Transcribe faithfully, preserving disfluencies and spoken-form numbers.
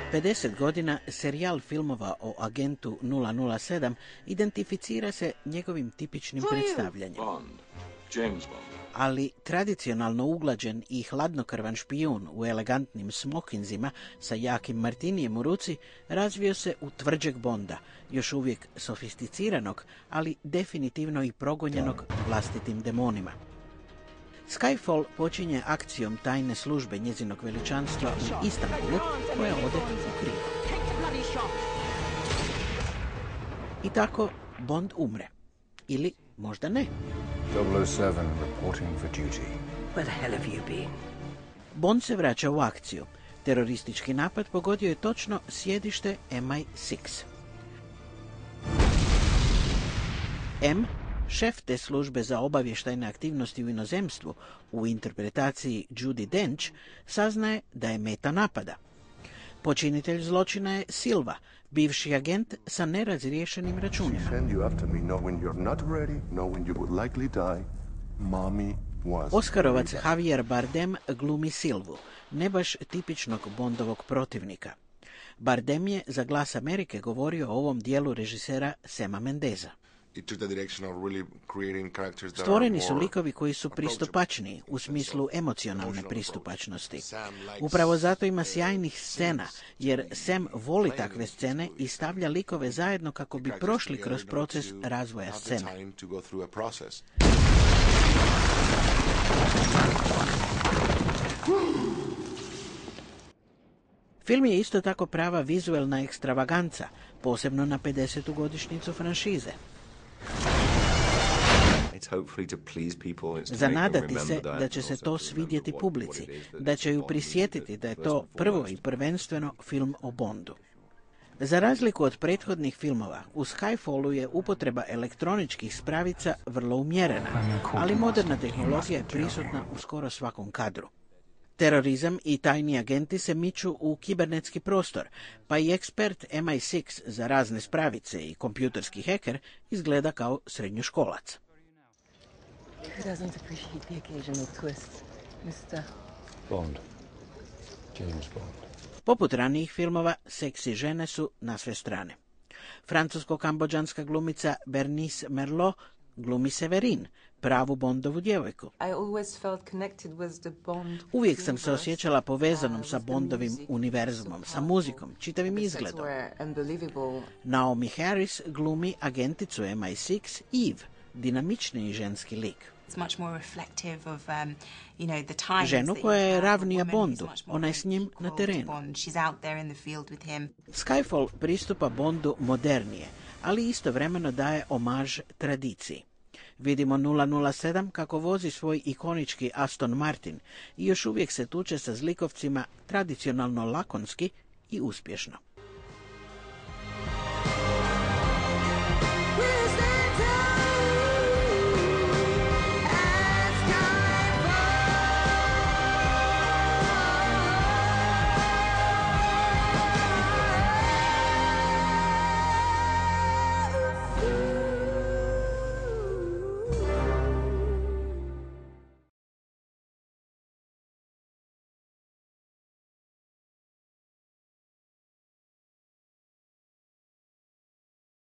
pedeset godina serijal filmova o agentu nula nula sedam identificira se njegovim tipičnim predstavljanjem. Bond. James Bond. Ali tradicionalno uglađen i hladnokrvan špijun u elegantnim smokinzima sa jakim martinijem u ruci razvio se u tvrđeg Bonda, još uvijek sofisticiranog, ali definitivno i progonjenog vlastitim demonima. Skyfall počinje akcijom tajne službe njezinog veličanstva u Istanbulu, koja ode u krivo. I tako Bond umre. Ili možda ne. double oh seven reporting for duty. Where the hell have you been? Bond se vraća u akciju. Teroristički napad pogodio je točno sjedište M I šest. M, šef te službe za obavještajne aktivnosti u inozemstvu, u interpretaciji Judi Dench, saznaje da je meta napada. Počinitelj zločina je Silva, bivši agent sa nerazriješenim računima. Oskarovac Javier Bardem glumi Silvu, ne baš tipičnog Bondovog protivnika. Bardem je za Glas Amerike govorio o ovom dijelu režisera Sama Mendeza. Stvoreni su likovi koji su pristupačniji u smislu emocionalne pristupačnosti. Upravo zato ima sjajnih scena, jer Sam voli takve scene i stavlja likove zajedno kako bi prošli kroz proces razvoja scene. Film je isto tako prava vizuelna ekstravaganca, posebno na pedesetu godišnjicu franšize. Zanadati se da će se to svidjeti publici, da će ju prisjetiti da je to prvo i prvenstveno film o Bondu. Za razliku od prethodnih filmova, u Skyfallu je upotreba elektroničkih spravica vrlo umjerena, ali moderna tehnologija je prisutna u skoro svakom kadru. Terorizam i tajni agenti se miču u kibernetski prostor, pa i ekspert M I šest za razne spravice i kompjuterski heker izgleda kao srednjoškolac. Bond. James Bond. Poput ranijih filmova, seksi žene su na sve strane. Francusko-kambodžanska glumica Bernice Merlot glumi Severin, pravu Bondovu djevojku. Uvijek sam se osjećala povezanom sa Bondovim univerzumom, sa muzikom, čitavim izgledom. Naomi Harris glumi agenticu M I šest Eve, dinamičniji ženski lik. Ženu koja je ravnija Bondu, ona je s njim na terenu. Skyfall pristupa Bondu modernije, ali istovremeno daje omaž tradiciji. Vidimo nula nula sedam kako vozi svoj ikonički Aston Martin i još uvijek se tuče sa zlikovcima tradicionalno lakonski i uspješno.